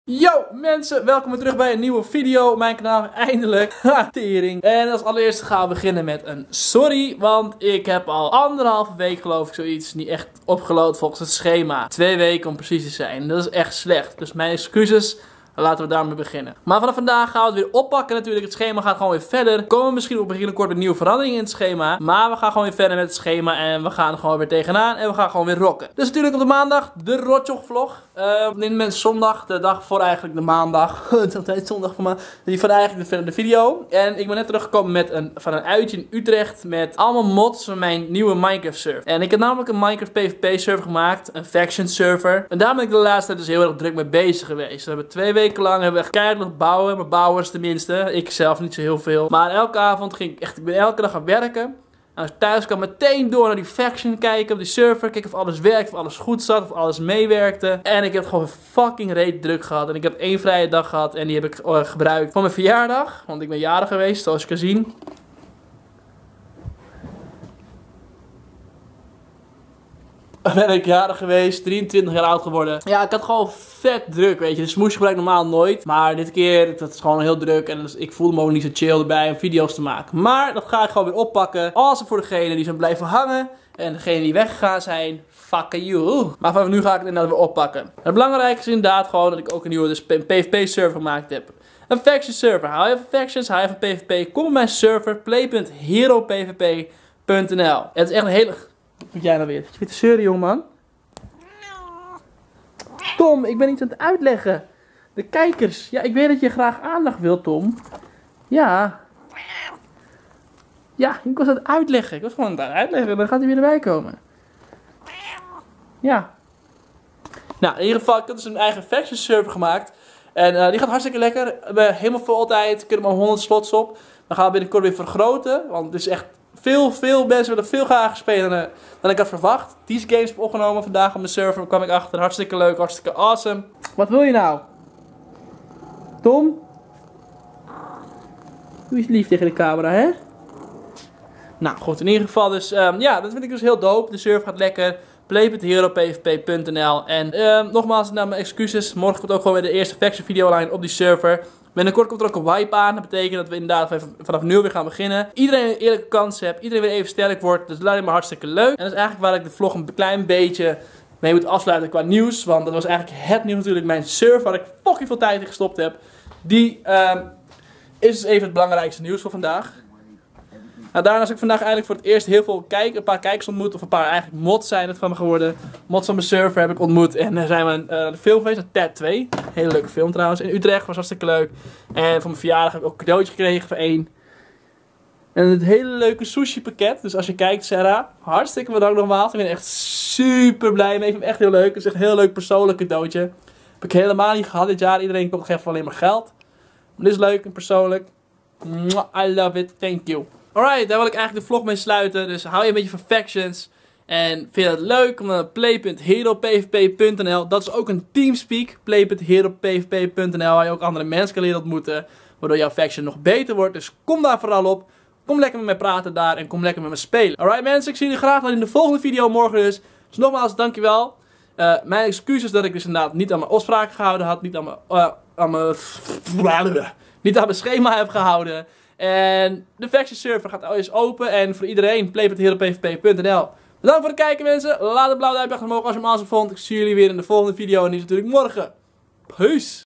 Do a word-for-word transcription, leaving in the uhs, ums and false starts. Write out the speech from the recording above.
Yo mensen, welkom weer terug bij een nieuwe video. Mijn kanaal eindelijk. Ha, tering. En als allereerste gaan we beginnen met een sorry. Want ik heb al anderhalve week geloof ik zoiets niet echt opgeload volgens het schema. Twee weken om precies te zijn. Dat is echt slecht. Dus mijn excuses. Laten we daarmee beginnen. Maar vanaf vandaag gaan we het weer oppakken natuurlijk. Het schema gaat gewoon weer verder. Er komen misschien op binnenkort een nieuwe verandering in het schema. Maar we gaan gewoon weer verder met het schema. En we gaan er gewoon weer tegenaan. En we gaan gewoon weer rocken. Dus natuurlijk op de maandag de Rotjoch vlog. Uh, op dit moment zondag. De dag voor eigenlijk de maandag. Het is altijd zondag voor me. Die van eigenlijk de, de video. En ik ben net teruggekomen met een, van een uitje in Utrecht. Met allemaal mods van mijn nieuwe Minecraft server. En ik heb namelijk een Minecraft PvP server gemaakt. Een faction server. En daar ben ik de laatste tijd dus heel erg druk mee bezig geweest. We hebben twee weken lang hebben we echt keihard nog bouwen, maar bouwers tenminste. Ik zelf niet zo heel veel. Maar elke avond ging ik echt, ik ben elke dag gaan werken. En als ik thuis kwam meteen door naar die faction kijken op die server. Kijken of alles werkt, of alles goed zat, of alles meewerkte. En ik heb gewoon fucking reet druk gehad. En ik heb één vrije dag gehad en die heb ik uh, gebruikt voor mijn verjaardag. Want ik ben jarig geweest, zoals je kan zien. Ben ik jarig geweest, drieëntwintig jaar oud geworden. Ja, ik had gewoon vet druk, weet je. De smoesje gebruik ik normaal nooit. Maar dit keer, dat is gewoon heel druk. En dus ik voelde me ook niet zo chill erbij om video's te maken. Maar dat ga ik gewoon weer oppakken. Als voor degenen die zijn blijven hangen. En degenen die weggegaan zijn, fuck you. Maar vanaf nu ga ik het inderdaad weer oppakken. Het belangrijke is inderdaad gewoon dat ik ook een nieuwe dus PvP server gemaakt heb. Een faction server. Hou je van factions, hou je van PvP. Kom op mijn server, play punt hero p v p punt n l. Het is echt een hele... Wat moet jij nou weer? Je bent te zeuren, jongeman. Tom, ik ben iets aan het uitleggen. De kijkers. Ja, ik weet dat je graag aandacht wilt, Tom. Ja. Ja, ik was aan het uitleggen. Ik was gewoon aan het uitleggen. Dan gaat hij weer erbij komen. Ja. Nou, in ieder geval, ik heb dus een eigen faction server gemaakt. En uh, die gaat hartstikke lekker. We hebben helemaal vol altijd. Kunnen maar honderd slots op. Dan gaan we binnenkort weer vergroten. Want het is echt... Veel, veel mensen willen veel graag spelen dan, dan ik had verwacht. These games heb opgenomen vandaag op mijn server. Kwam ik achter. Hartstikke leuk, hartstikke awesome. Wat wil je nou? Tom? Doe eens lief tegen de camera, hè? Nou goed, in ieder geval dus, um, ja, dat vind ik dus heel dope. De server gaat lekker. play punt hero p v p punt n l. En um, nogmaals, nou mijn excuses. Morgen komt ook gewoon weer de eerste faction video online op die server. Binnenkort komt er ook een wipe aan. Dat betekent dat we inderdaad vanaf nu weer gaan beginnen. Iedereen een eerlijke kans heeft. Iedereen weer even sterk wordt. Dus dat lijkt me hartstikke leuk. En dat is eigenlijk waar ik de vlog een klein beetje mee moet afsluiten qua nieuws. Want dat was eigenlijk het nieuws natuurlijk. Mijn server waar ik fucking veel tijd in gestopt heb. Die um, is dus even het belangrijkste nieuws voor vandaag. Nou, daarnaast heb ik vandaag eigenlijk voor het eerst heel veel kijk, een paar kijkers ontmoet. Of een paar eigenlijk mods zijn het van me geworden. Mods van mijn server heb ik ontmoet. En daar zijn we een uh, film geweest, een Ted twee. Hele leuke film trouwens. In Utrecht was hartstikke leuk. En voor mijn verjaardag heb ik ook een cadeautje gekregen voor één. En het hele leuke sushi pakket. Dus als je kijkt, Sarah, hartstikke bedankt nogmaals. Ik ben echt super blij mee. Ik vind het echt heel leuk. Het is echt een heel leuk persoonlijk cadeautje. Heb ik helemaal niet gehad dit jaar. Iedereen komt geven van alleen maar geld. Maar dit is leuk en persoonlijk. I love it. Thank you. Alright, daar wil ik eigenlijk de vlog mee sluiten. Dus hou je een beetje van factions. En vind je het leuk om naar play punt hero p v p punt n l. Dat is ook een teamspeak. play punt hero p v p punt n l. Waar je ook andere mensen kan leren ontmoeten. Waardoor jouw faction nog beter wordt. Dus kom daar vooral op. Kom lekker met mij praten daar. En kom lekker met me spelen. Alright mensen, ik zie jullie graag dan in de volgende video morgen dus. Dus nogmaals, dankjewel. Uh, mijn excuses dat ik dus inderdaad niet aan mijn afspraken gehouden had. Niet aan mijn... Uh, aan mijn... niet aan mijn schema heb gehouden. En de faction server gaat eens open. En voor iedereen, play punt hero p v p punt n l. Bedankt voor het kijken mensen. Laat een blauw duimpje achter omhoog als je hem awesome vond. Ik zie jullie weer in de volgende video. En die is natuurlijk morgen. Peace.